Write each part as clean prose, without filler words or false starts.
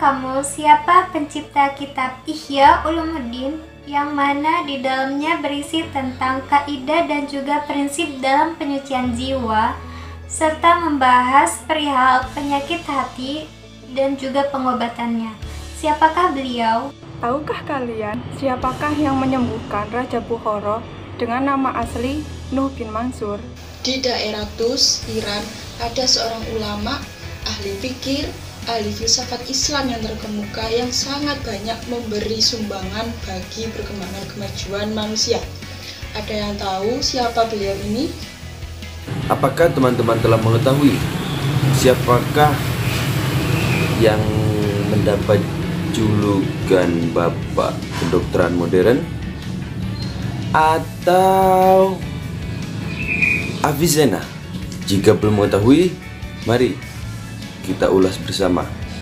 kamu siapa pencipta kitab Ihya Ulumuddin yang mana di dalamnya berisi tentang kaidah dan juga prinsip dalam penyucian jiwa serta membahas perihal penyakit hati dan juga pengobatannya. Siapakah beliau? Tahukah kalian siapakah yang menyembuhkan Raja Bukhara dengan nama asli Nuh bin Mansur? Di daerah Tus, Iran, ada seorang ulama, ahli fikir, ahli filsafat Islam yang terkemuka yang sangat banyak memberi sumbangan bagi perkembangan kemajuan manusia. Ada yang tahu siapa beliau ini? Apakah teman-teman telah mengetahui siapakah yang mendapat julukan Bapak Kedokteran Modern atau Avicenna? Jika belum mengetahui, mari kita ulas bersama.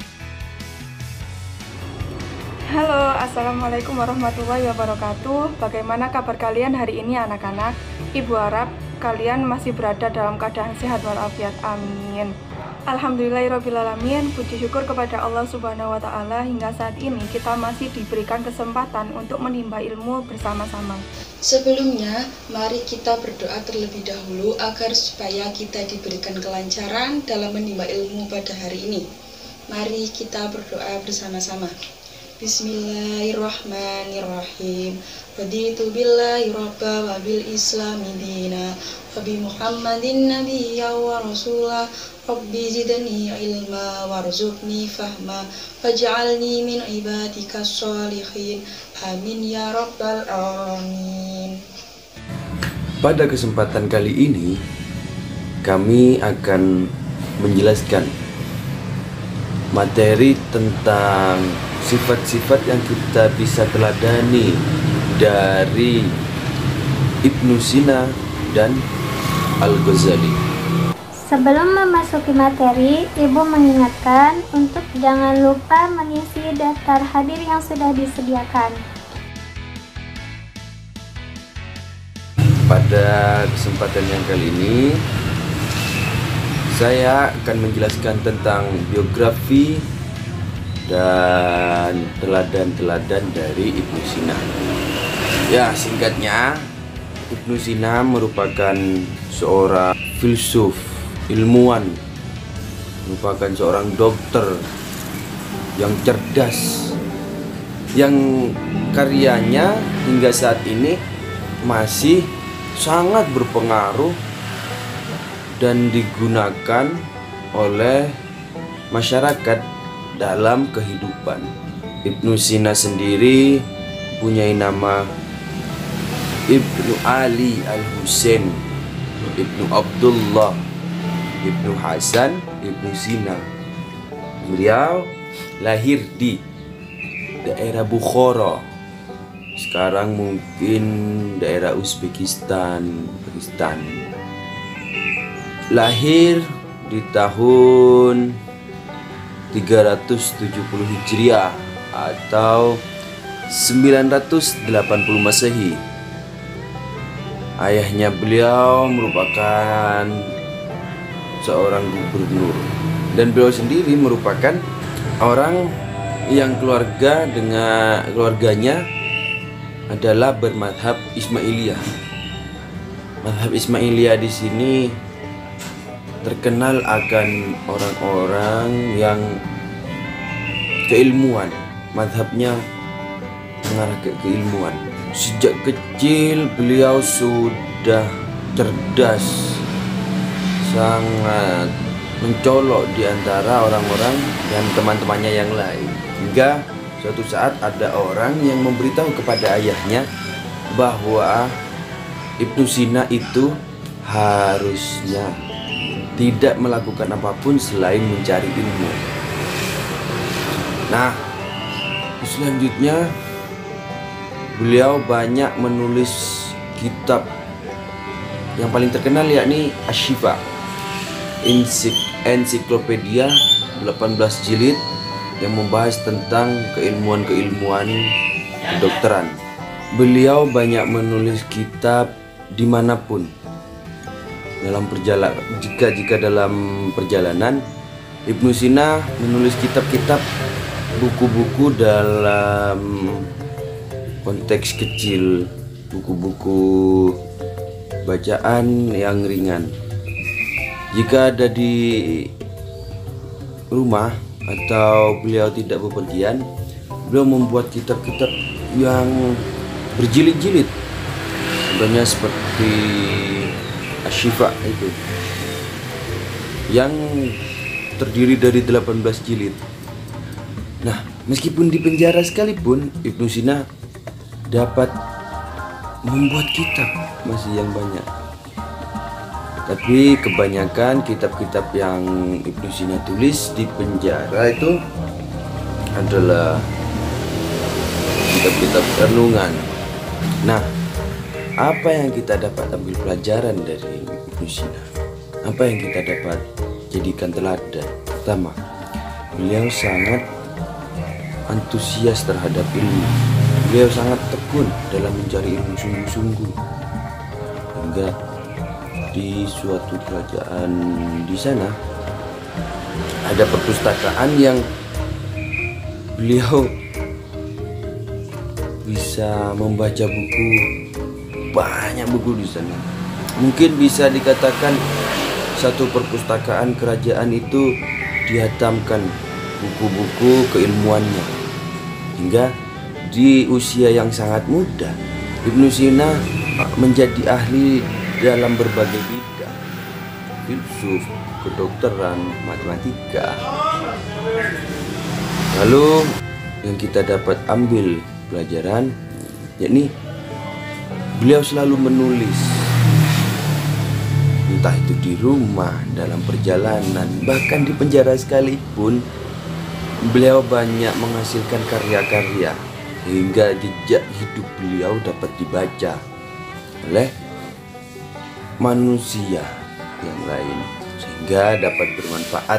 Halo, assalamualaikum warahmatullahi wabarakatuh. Bagaimana kabar kalian hari ini anak-anak? Ibu harap kalian masih berada dalam keadaan sehat walafiat, amin. Alhamdulillahirrabbilalamin. Puji syukur kepada Allah subhanahu wa ta'ala, hingga saat ini kita masih diberikan kesempatan untuk menimba ilmu bersama-sama. Sebelumnya, mari kita berdoa terlebih dahulu agar supaya kita diberikan kelancaran dalam menimba ilmu pada hari ini. Mari kita berdoa bersama-sama. Bismillahirrahmanirrahim. Raditu billahi rabba wa bil islami dina wa bi muhammadin nabiyya wa rasulah. Rabbi zidni ilma warzuqni fahma waj'alni min ibadikas sholihin. Amin ya rabbal alamin. Pada kesempatan kali ini kami akan menjelaskan materi tentang sifat-sifat yang kita bisa teladani dari Ibnu Sina dan Al-Ghazali. Sebelum memasuki materi, Ibu mengingatkan untuk jangan lupa mengisi daftar hadir yang sudah disediakan. Pada kesempatan yang kali ini, saya akan menjelaskan tentang biografi dan teladan-teladan dari Ibnu Sina. Ya, singkatnya, Ibnu Sina merupakan seorang filsuf, ilmuwan, merupakan seorang dokter yang cerdas, yang karyanya hingga saat ini masih sangat berpengaruh dan digunakan oleh masyarakat dalam kehidupan. Ibnu Sina sendiri punya nama Ibnu Ali Al-Husain, Ibnu Abdullah, Ibnu Hasan, Ibnu Sina. Beliau lahir di daerah Bukhara, sekarang mungkin daerah Uzbekistan, Pakistan. Lahir di tahun 370 Hijriah atau 980 Masehi. Ayahnya beliau merupakan seorang gubernur, dan beliau sendiri merupakan orang yang keluarganya adalah bermadhab Ismailiyah. Madhab Ismailiyah di sini terkenal akan orang-orang yang keilmuan, madhabnya mengarah ke keilmuan. Sejak kecil beliau sudah cerdas, sangat mencolok di antara orang-orang dan teman-temannya yang lain. Hingga suatu saat ada orang yang memberitahu kepada ayahnya bahwa Ibnu Sina itu harusnya tidak melakukan apapun selain mencari ilmu. Nah, selanjutnya beliau banyak menulis kitab. Yang paling terkenal yakni Asy-Syifa, ensiklopedia 18 jilid yang membahas tentang keilmuan-keilmuan kedokteran. Beliau banyak menulis kitab dimanapun dalam perjalanan. Jika dalam perjalanan, Ibnu Sina menulis kitab-kitab buku-buku dalam konteks kecil, buku-buku bacaan yang ringan. Jika ada di rumah atau beliau tidak bepergian, beliau membuat kitab-kitab yang berjilid-jilid, contohnya seperti Asy-Syifa itu yang terdiri dari 18 jilid. Nah, meskipun di penjara sekalipun, Ibnu Sina dapat membuat kitab masih yang banyak. Tapi kebanyakan kitab-kitab yang Ibnu Sina tulis di penjara itu adalah kitab-kitab renungan. Nah, apa yang kita dapat ambil pelajaran dari Ibnu Sina? Apa yang kita dapat jadikan teladan? Pertama, beliau sangat antusias terhadap ilmu. Beliau sangat tekun dalam mencari ilmu sungguh-sungguh, hingga di suatu kerajaan di sana ada perpustakaan yang beliau bisa membaca buku, banyak buku di sana. Mungkin bisa dikatakan satu perpustakaan kerajaan itu dihatamkan buku-buku keilmuannya, hingga di usia yang sangat muda Ibnu Sina menjadi ahli dalam berbagai bidang, filsuf, kedokteran, matematika. Lalu yang kita dapat ambil pelajaran, yakni beliau selalu menulis, entah itu di rumah, dalam perjalanan, bahkan di penjara sekalipun. Beliau banyak menghasilkan karya-karya hingga jejak hidup beliau dapat dibaca oleh manusia yang lain, sehingga dapat bermanfaat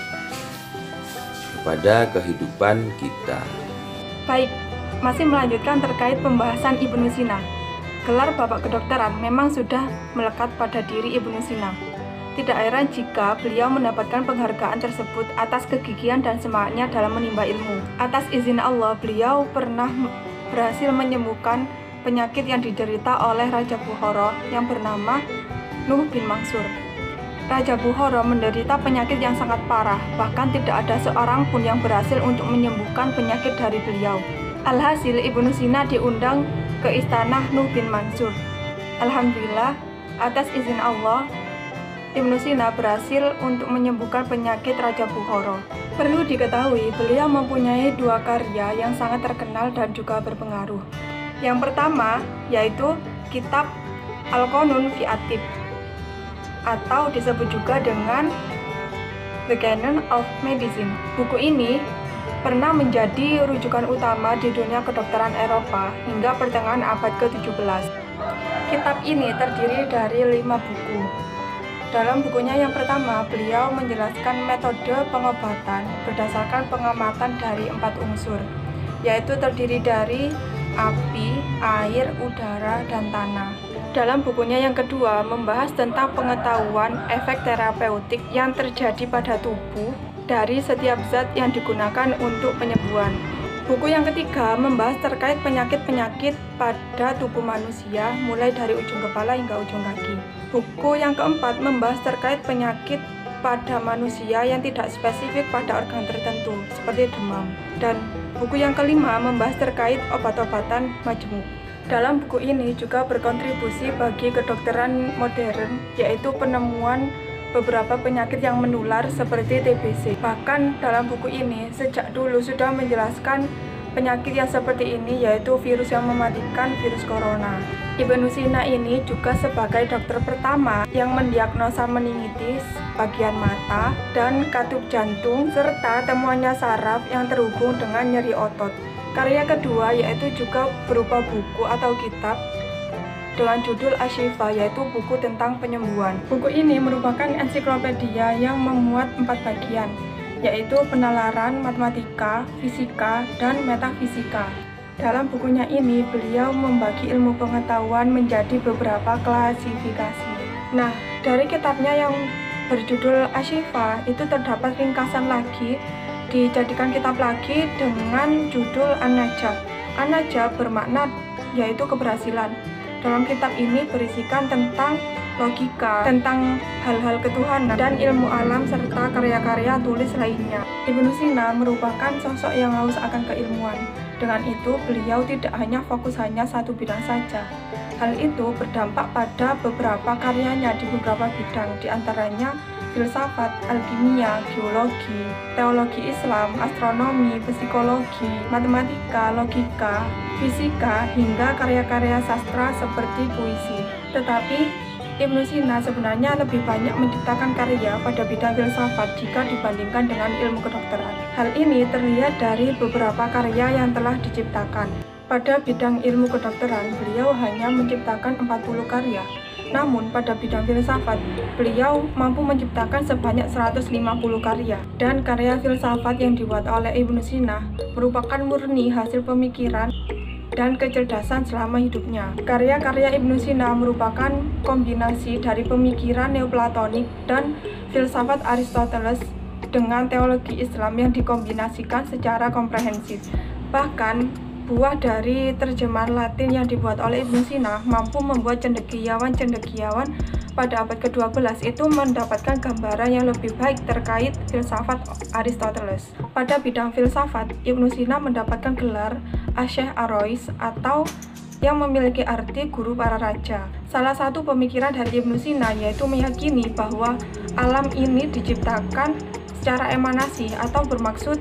kepada kehidupan kita. Baik, masih melanjutkan terkait pembahasan Ibnu Sina. Gelar Bapak Kedokteran memang sudah melekat pada diri Ibnu Sina. Tidak heran jika beliau mendapatkan penghargaan tersebut atas kegigihan dan semangatnya dalam menimba ilmu. Atas izin Allah, beliau pernah berhasil menyembuhkan penyakit yang diderita oleh Raja Bukhara yang bernama Nuh bin Mansur. Raja Bukhara menderita penyakit yang sangat parah, bahkan tidak ada seorang pun yang berhasil untuk menyembuhkan penyakit dari beliau. Alhasil, Ibnu Sina diundang ke istana Nuh bin Mansur. Alhamdulillah, atas izin Allah, Ibnu Sina berhasil untuk menyembuhkan penyakit Raja Bukhara. Perlu diketahui, beliau mempunyai dua karya yang sangat terkenal dan juga berpengaruh. Yang pertama, yaitu kitab Al-Qanun fi At-Tibb, atau disebut juga dengan The Canon of Medicine. Buku ini pernah menjadi rujukan utama di dunia kedokteran Eropa hingga pertengahan abad ke-17. Kitab ini terdiri dari 5 buku. Dalam bukunya yang pertama, beliau menjelaskan metode pengobatan berdasarkan pengamatan dari 4 unsur, yaitu terdiri dari api, air, udara, dan tanah. Dalam bukunya yang kedua, membahas tentang pengetahuan efek terapeutik yang terjadi pada tubuh dari setiap zat yang digunakan untuk penyembuhan. Buku yang ketiga membahas terkait penyakit-penyakit pada tubuh manusia, mulai dari ujung kepala hingga ujung kaki. Buku yang keempat membahas terkait penyakit pada manusia yang tidak spesifik pada organ tertentu, seperti demam. Dan buku yang kelima membahas terkait obat-obatan majmuk. Dalam buku ini juga berkontribusi bagi kedokteran modern, yaitu penemuan beberapa penyakit yang menular seperti TBC. Bahkan dalam buku ini sejak dulu sudah menjelaskan penyakit yang seperti ini, yaitu virus yang mematikan, virus corona. Ibnu Sina ini juga sebagai dokter pertama yang mendiagnosa meningitis bagian mata dan katup jantung, serta temuannya saraf yang terhubung dengan nyeri otot. Karya kedua yaitu juga berupa buku atau kitab dengan judul Asy-Syifa, yaitu buku tentang penyembuhan. Buku ini merupakan ensiklopedia yang memuat 4 bagian, yaitu penalaran, matematika, fisika, dan metafisika. Dalam bukunya ini, beliau membagi ilmu pengetahuan menjadi beberapa klasifikasi. Nah, dari kitabnya yang berjudul Asy-Syifa itu terdapat ringkasan lagi dijadikan kitab lagi dengan judul An-Najah. An-Najah bermakna yaitu keberhasilan. Dalam kitab ini berisikan tentang logika, tentang hal-hal ketuhanan dan ilmu alam serta karya-karya tulis lainnya. Ibnu Sina merupakan sosok yang haus akan keilmuan. Dengan itu, beliau tidak hanya fokus hanya satu bidang saja. Hal itu berdampak pada beberapa karyanya di beberapa bidang, diantaranya filsafat, alkimia, geologi, teologi Islam, astronomi, psikologi, matematika, logika, fisika, hingga karya-karya sastra seperti puisi. Tetapi Ibnu Sina sebenarnya lebih banyak menciptakan karya pada bidang filsafat jika dibandingkan dengan ilmu kedokteran. Hal ini terlihat dari beberapa karya yang telah diciptakan. Pada bidang ilmu kedokteran, beliau hanya menciptakan 40 karya. Namun pada bidang filsafat, beliau mampu menciptakan sebanyak 150 karya. Dan karya filsafat yang dibuat oleh Ibnu Sina merupakan murni hasil pemikiran dan kecerdasan selama hidupnya. Karya-karya Ibnu Sina merupakan kombinasi dari pemikiran neoplatonik dan filsafat Aristoteles dengan teologi Islam yang dikombinasikan secara komprehensif. Bahkan, buah dari terjemahan Latin yang dibuat oleh Ibnu Sina mampu membuat cendekiawan pada abad ke-12 itu mendapatkan gambaran yang lebih baik terkait filsafat Aristoteles. Pada bidang filsafat, Ibnu Sina mendapatkan gelar Asyekh Arois atau yang memiliki arti guru para raja. Salah satu pemikiran dari Ibnu Sina yaitu meyakini bahwa alam ini diciptakan secara emanasi atau bermaksud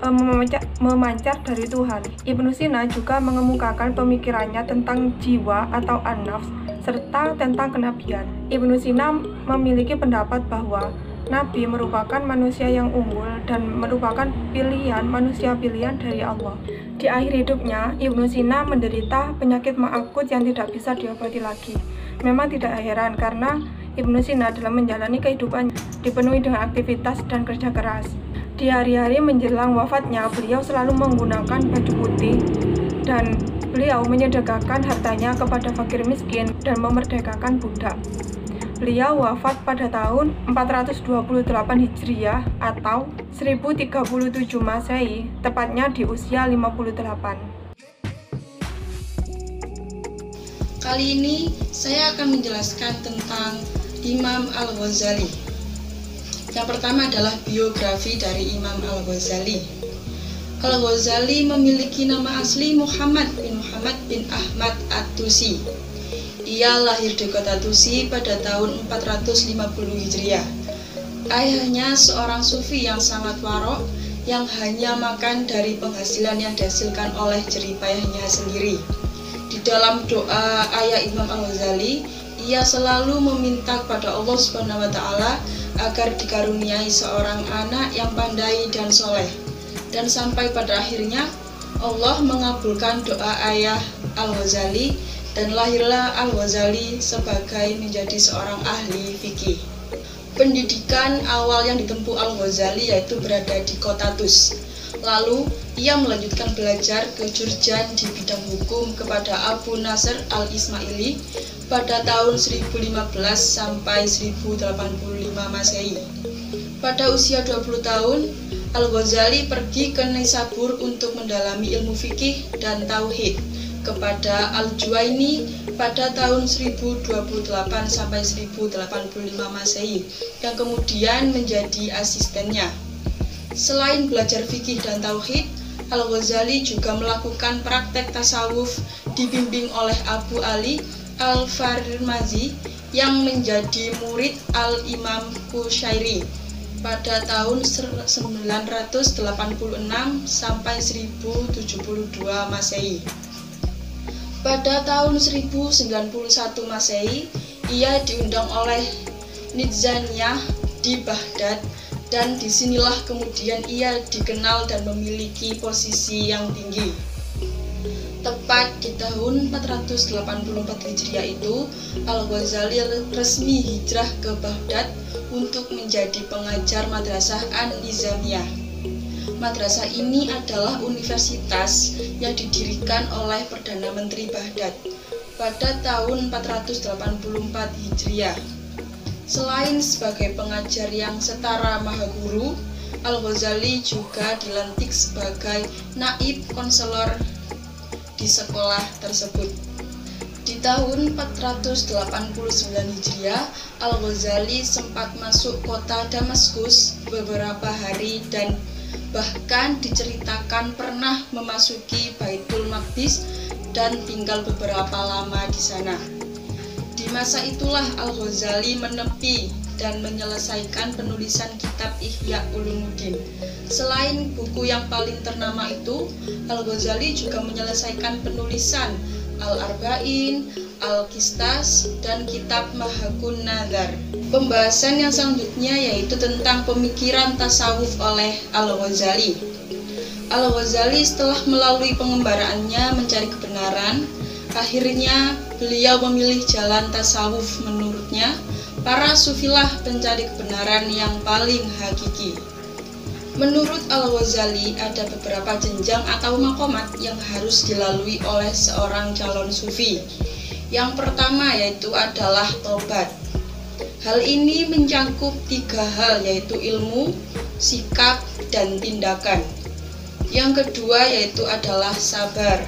memancar dari Tuhan. Ibnu Sina juga mengemukakan pemikirannya tentang jiwa atau an-nafs serta tentang kenabian. Ibnu Sina memiliki pendapat bahwa Nabi merupakan manusia yang unggul dan merupakan manusia pilihan dari Allah. Di akhir hidupnya, Ibnu Sina menderita penyakit ma akut yang tidak bisa diobati lagi. Memang tidak heran karena Ibnu Sina dalam menjalani kehidupan dipenuhi dengan aktivitas dan kerja keras. Di hari-hari menjelang wafatnya, beliau selalu menggunakan baju putih dan beliau menyedekahkan hartanya kepada fakir miskin dan memerdekakan budak. Beliau wafat pada tahun 428 Hijriah atau 1037 Masehi, tepatnya di usia 58. Kali ini saya akan menjelaskan tentang Imam Al-Ghazali. Yang pertama adalah biografi dari Imam Al-Ghazali. Al-Ghazali memiliki nama asli Muhammad bin Ahmad At-Tusi. Ia lahir di kota Tusi pada tahun 450 Hijriah. Ayahnya seorang sufi yang sangat warok yang hanya makan dari penghasilan yang dihasilkan oleh jerih payahnya sendiri. Di dalam doa ayah Imam Al-Ghazali, ia selalu meminta kepada Allah Subhanahu wa Ta'ala agar dikaruniai seorang anak yang pandai dan soleh. Dan sampai pada akhirnya Allah mengabulkan doa ayah Al-Ghazali dan lahirlah Al-Ghazali sebagai menjadi seorang ahli fikih. Pendidikan awal yang ditempuh Al-Ghazali yaitu berada di kota Tus. Lalu ia melanjutkan belajar ke Jurjan di bidang hukum kepada Abu Nasr Al-Ismaili pada tahun 1015 sampai 1085 Masehi. Pada usia 20 tahun, Al-Ghazali pergi ke Nisabur untuk mendalami ilmu fikih dan tauhid kepada Al-Juwaini pada tahun 1028 sampai 1085 Masehi yang kemudian menjadi asistennya. Selain belajar fikih dan tauhid, Al-Ghazali juga melakukan praktek tasawuf dibimbing oleh Abu Ali Al-Farmazi yang menjadi murid Al-Imam Qushairi pada tahun 986 sampai 1072 Masehi. Pada tahun 1091 Masehi, ia diundang oleh Nizamiyah di Baghdad dan disinilah kemudian ia dikenal dan memiliki posisi yang tinggi. Tepat di tahun 484 Hijriah itu, Al-Ghazali resmi hijrah ke Baghdad untuk menjadi pengajar Madrasah An-Nizamiyah. Madrasah ini adalah universitas yang didirikan oleh Perdana Menteri Baghdad pada tahun 484 Hijriah. Selain sebagai pengajar yang setara maha guru, Al-Ghazali juga dilantik sebagai naib konselor di sekolah tersebut. Di tahun 489 Hijriah, Al-Ghazali sempat masuk kota Damaskus beberapa hari dan bahkan diceritakan pernah memasuki Baitul Maqdis dan tinggal beberapa lama di sana. Di masa itulah Al-Ghazali menepi dan menyelesaikan penulisan kitab Ihya Ulumuddin. Selain buku yang paling ternama itu, Al-Ghazali juga menyelesaikan penulisan Al-Arba'in, Al-Qistas, dan kitab Mahakun Nazar. Pembahasan yang selanjutnya yaitu tentang pemikiran tasawuf oleh Al-Ghazali. Al-Ghazali setelah melalui pengembaraannya mencari kebenaran, akhirnya beliau memilih jalan tasawuf. Menurutnya, para sufilah pencari kebenaran yang paling hakiki. Menurut Al-Ghazali, ada beberapa jenjang atau maqamat yang harus dilalui oleh seorang calon sufi. Yang pertama yaitu adalah taubat. Hal ini mencakup 3 hal, yaitu ilmu, sikap, dan tindakan. Yang kedua yaitu adalah sabar.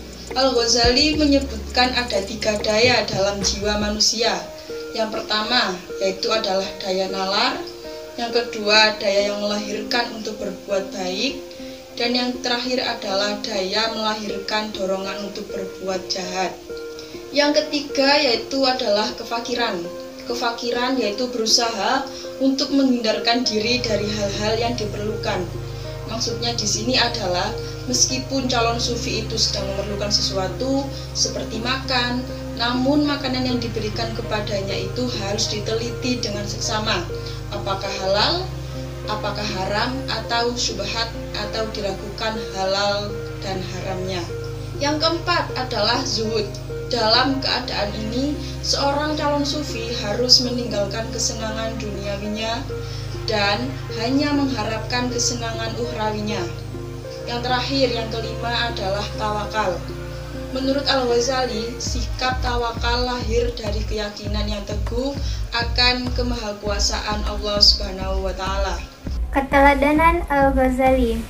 Al-Ghazali menyebutkan ada 3 daya dalam jiwa manusia. Yang pertama yaitu adalah daya nalar, yang kedua daya yang melahirkan untuk berbuat baik, dan yang terakhir adalah daya melahirkan dorongan untuk berbuat jahat. Yang ketiga yaitu adalah kefakiran. Kefakiran yaitu berusaha untuk menghindarkan diri dari hal-hal yang diperlukan. Maksudnya di sini adalah meskipun calon sufi itu sedang memerlukan sesuatu seperti makan, namun makanan yang diberikan kepadanya itu harus diteliti dengan seksama. Apakah halal, apakah haram, atau syubhat, atau diragukan halal dan haramnya. Yang keempat adalah zuhud. Dalam keadaan ini, seorang calon sufi harus meninggalkan kesenangan duniawinya dan hanya mengharapkan kesenangan ukhrawinya. Yang terakhir, yang kelima adalah tawakal. Menurut Al-Ghazali, sikap tawakal lahir dari keyakinan yang teguh akan kemahakuasaan Allah Subhanahu wa Ta'ala. Keteladanan Al-Ghazali.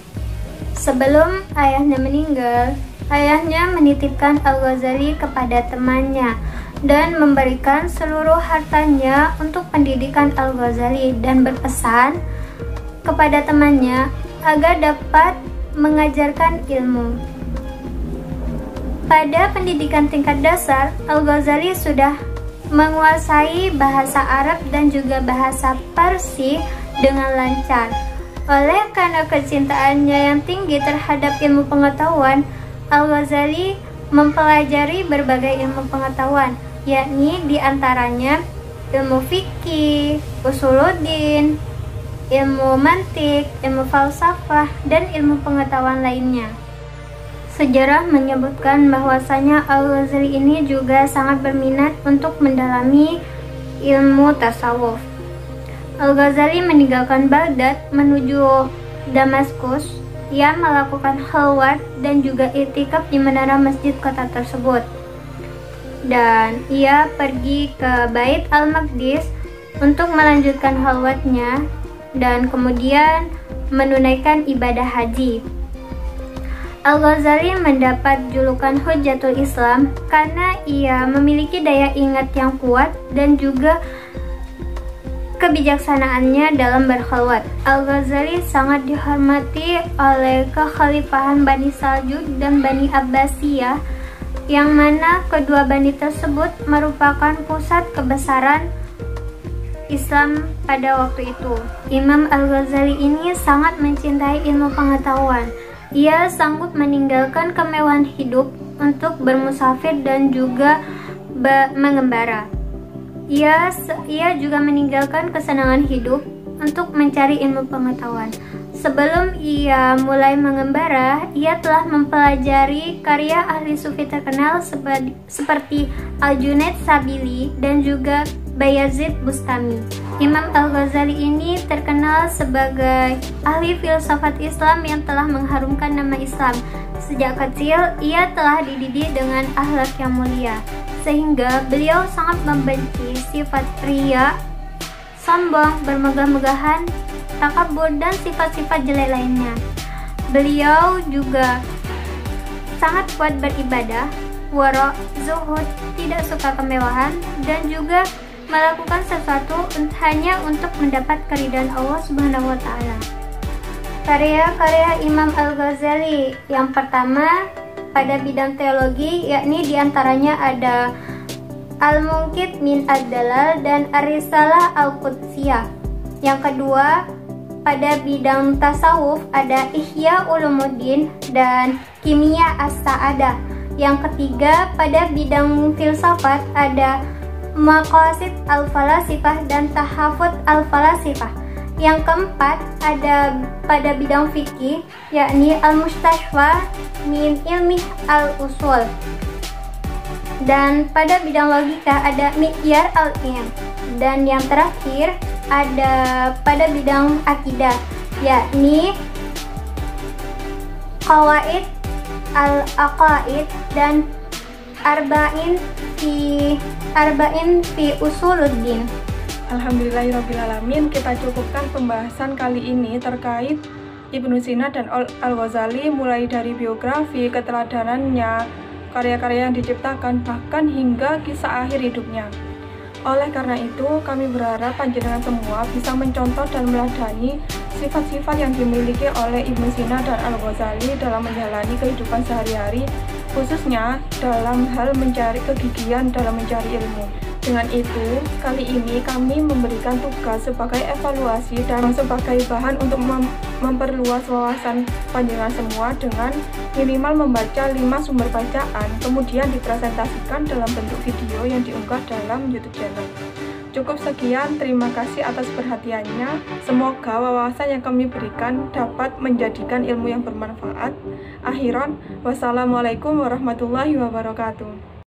Sebelum ayahnya meninggal, ayahnya menitipkan Al-Ghazali kepada temannya dan memberikan seluruh hartanya untuk pendidikan Al-Ghazali dan berpesan kepada temannya agar dapat mengajarkan ilmu. Pada pendidikan tingkat dasar, Al-Ghazali sudah menguasai bahasa Arab dan juga bahasa Parsi dengan lancar. Oleh karena kecintaannya yang tinggi terhadap ilmu pengetahuan, Al-Ghazali mempelajari berbagai ilmu pengetahuan, yakni diantaranya ilmu fikih, usuluddin, ilmu mantik, ilmu falsafah, dan ilmu pengetahuan lainnya. Sejarah menyebutkan bahwasanya Al-Ghazali ini juga sangat berminat untuk mendalami ilmu tasawuf. Al-Ghazali meninggalkan Baghdad menuju Damaskus. Ia melakukan khalwat dan juga i'tikaf di menara masjid kota tersebut. Dan ia pergi ke Bait Al-Maqdis untuk melanjutkan khalwatnya dan kemudian menunaikan ibadah haji. Al-Ghazali mendapat julukan Hujjatul Islam karena ia memiliki daya ingat yang kuat dan juga kebijaksanaannya dalam berkhalwat. Al-Ghazali sangat dihormati oleh kekhalifahan Bani Saljuk dan Bani Abbasiyah, yang mana kedua bani tersebut merupakan pusat kebesaran Islam pada waktu itu. Imam Al-Ghazali ini sangat mencintai ilmu pengetahuan. Ia sanggup meninggalkan kemewahan hidup untuk bermusafir dan juga mengembara. Ia juga meninggalkan kesenangan hidup untuk mencari ilmu pengetahuan. Sebelum ia mulai mengembara, ia telah mempelajari karya ahli sufi terkenal seperti Al-Junaid Sabili dan juga Bayazid Bustami. Imam Al-Ghazali ini terkenal sebagai ahli filsafat Islam yang telah mengharumkan nama Islam. Sejak kecil, ia telah dididik dengan akhlak yang mulia, sehingga beliau sangat membenci sifat ria, sombong, bermegah-megahan, takabur, dan sifat-sifat jelek lainnya. Beliau juga sangat kuat beribadah, wara, zuhud, tidak suka kemewahan, dan juga melakukan sesuatu hanya untuk mendapat keridhaan Allah Subhanahu wa Ta'ala. Karya-karya Imam Al-Ghazali yang pertama pada bidang teologi, yakni diantaranya ada Al-Munqidh min Ad-Dalal dan Ar-Risalah Al-Qudsiyah. Yang kedua, pada bidang tasawuf ada Ihya Ulumuddin dan Kimia As-Sa'adah. Yang ketiga, pada bidang filsafat ada Maqasid Al-Falasifah dan Tahafut Al-Falasifah. Yang keempat, ada pada bidang fikih, yakni Al-Mustashfa min Ilmi Al-Usul. Dan pada bidang logika ada Mi'yar Al-Ilm. Dan yang terakhir ada pada bidang akidah, yakni Qawaid Al-Aqaid dan Arba'in fi Usuluddin. Alhamdulillahirrabbilalamin, kita cukupkan pembahasan kali ini terkait Ibnu Sina dan Al-Ghazali, mulai dari biografi, keteladanannya, karya-karya yang diciptakan, bahkan hingga kisah akhir hidupnya. Oleh karena itu, kami berharap panjenengan semua bisa mencontoh dan meladani sifat-sifat yang dimiliki oleh Ibnu Sina dan Al-Ghazali dalam menjalani kehidupan sehari-hari, khususnya dalam hal mencari kegigihan dalam mencari ilmu. Dengan itu, kali ini kami memberikan tugas sebagai evaluasi dan sebagai bahan untuk memperluas wawasan panjenengan semua dengan minimal membaca 5 sumber bacaan, kemudian dipresentasikan dalam bentuk video yang diunggah dalam YouTube channel. Cukup sekian, terima kasih atas perhatiannya. Semoga wawasan yang kami berikan dapat menjadikan ilmu yang bermanfaat. Akhiran, wassalamualaikum warahmatullahi wabarakatuh.